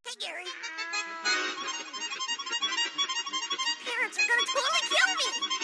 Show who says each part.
Speaker 1: Hey, Gary. Parents are gonna totally kill me.